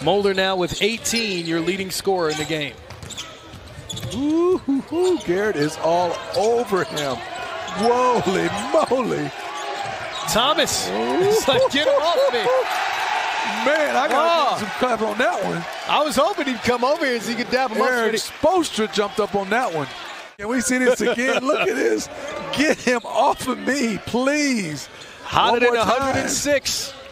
Mulder now with 18, your leading scorer in the game. Ooh, Garrett is all over him. Holy moly. Thomas, it's like, get him off me. Man, I got some clap on that one. I was hoping he'd come over here so he could dap him Eric up. Spoelstra jumped up on that one. Can we see this again? Look at this. Get him off of me, please. Hotter than 106.